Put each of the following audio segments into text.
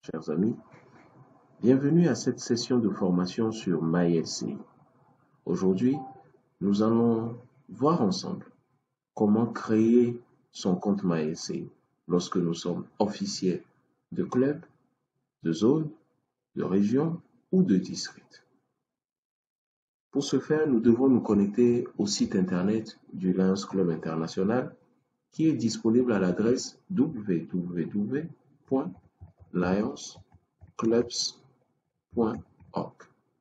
Chers amis, bienvenue à cette session de formation sur MyLCI. Aujourd'hui, nous allons voir ensemble comment créer son compte MyLCI lorsque nous sommes officiels de club, de zone, de région ou de district. Pour ce faire, nous devons nous connecter au site internet du Lions Club International qui est disponible à l'adresse www.lionsclubs.org.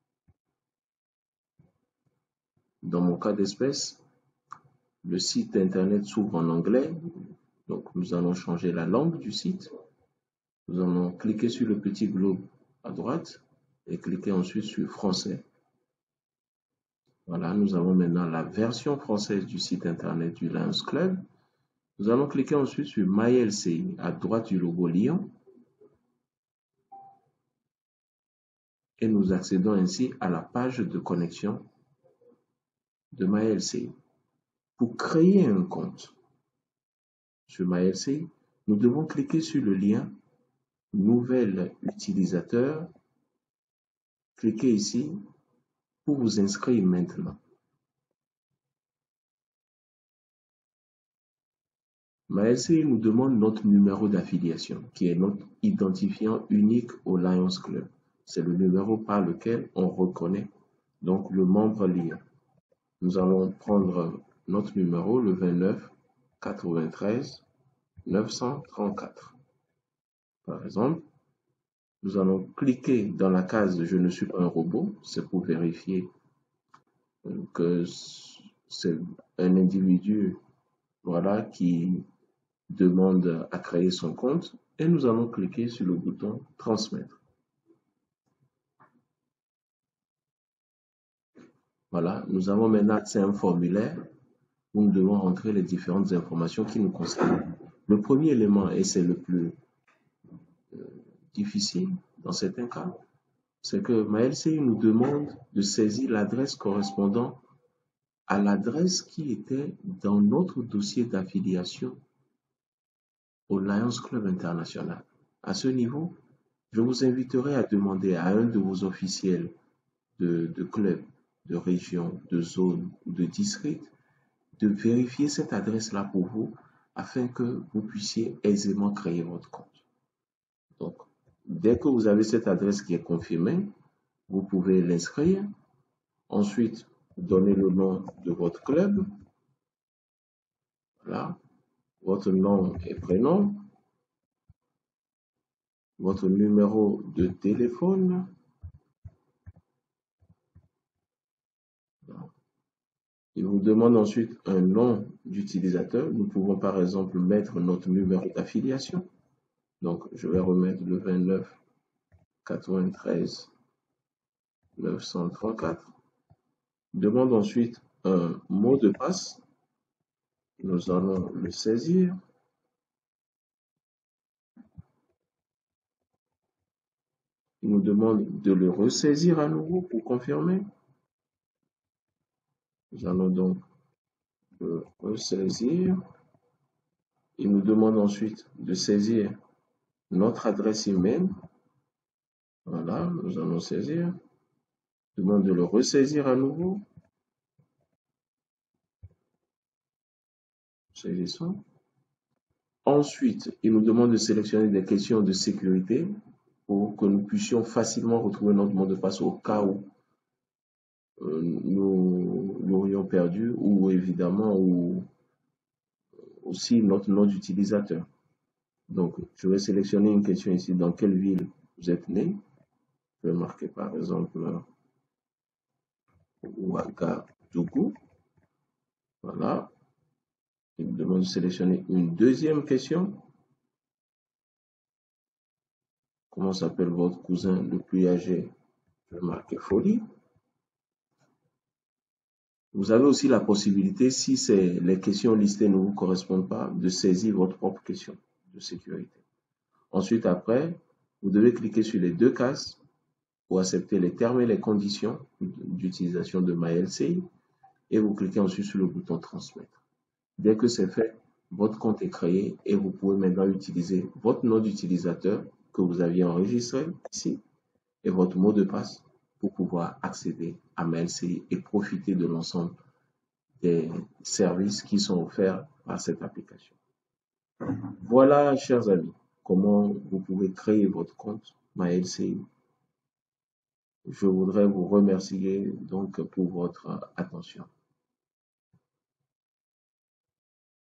Dans mon cas d'espèce, le site internet s'ouvre en anglais, donc nous allons changer la langue du site. Nous allons cliquer sur le petit globe à droite et cliquer ensuite sur français. Voilà, nous avons maintenant la version française du site internet du Lions Club. Nous allons cliquer ensuite sur MyLCI à droite du logo Lion. Et nous accédons ainsi à la page de connexion de MyLCI. Pour créer un compte sur MyLCI, nous devons cliquer sur le lien Nouvel utilisateur. Cliquez ici pour vous inscrire maintenant. MyLCI nous demande notre numéro d'affiliation, qui est notre identifiant unique au Lions Club. C'est le numéro par lequel on reconnaît donc le membre Lion. Nous allons prendre notre numéro, le 29 93 934. Par exemple, nous allons cliquer dans la case « Je ne suis pas un robot », c'est pour vérifier que c'est un individu qui demande à créer son compte, et nous allons cliquer sur le bouton « Transmettre ». Voilà, nous avons maintenant accès à un formulaire où nous devons rentrer les différentes informations qui nous concernent. Le premier élément, et c'est le plus difficile dans certains cas, c'est que MyLCI nous demande de saisir l'adresse correspondant à l'adresse qui était dans notre dossier d'affiliation au Lions Club International. À ce niveau, je vous inviterai à demander à un de vos officiels de club, de région, de zone ou de district de vérifier cette adresse-là pour vous afin que vous puissiez aisément créer votre compte. Donc, dès que vous avez cette adresse qui est confirmée, vous pouvez l'inscrire. Ensuite, donnez le nom de votre club. Voilà, votre nom et prénom, votre numéro de téléphone. Il vous demande ensuite un nom d'utilisateur. Nous pouvons par exemple mettre notre numéro d'affiliation. Donc, je vais remettre le 29 93 934. Demande ensuite un mot de passe. Nous allons le saisir. Il nous demande de le ressaisir à nouveau pour confirmer. Nous allons donc le ressaisir. Il nous demande ensuite de saisir notre adresse email. Voilà, nous allons saisir. Il demande de le ressaisir à nouveau. Saisissons. Ensuite, il nous demande de sélectionner des questions de sécurité pour que nous puissions facilement retrouver notre mot de passe au cas où nous l'aurions perdu, ou évidemment ou aussi notre nom d'utilisateur. Donc, je vais sélectionner une question ici. Dans quelle ville vous êtes né? Je vais marquer par exemple Ouagadougou. Voilà. Il me demande de sélectionner une deuxième question. Comment s'appelle votre cousin le plus âgé? Je vais marquer Folie. Vous avez aussi la possibilité, si les questions listées ne vous correspondent pas, de saisir votre propre question de sécurité. Ensuite, après, vous devez cliquer sur les deux cases pour accepter les termes et les conditions d'utilisation de MyLCI et vous cliquez ensuite sur le bouton Transmettre. Dès que c'est fait, votre compte est créé et vous pouvez maintenant utiliser votre nom d'utilisateur que vous aviez enregistré ici et votre mot de passe pour pouvoir accéder à MailCI et profiter de l'ensemble des services qui sont offerts par cette application. Voilà, chers amis, comment vous pouvez créer votre compte MyLCI. Je voudrais vous remercier donc pour votre attention.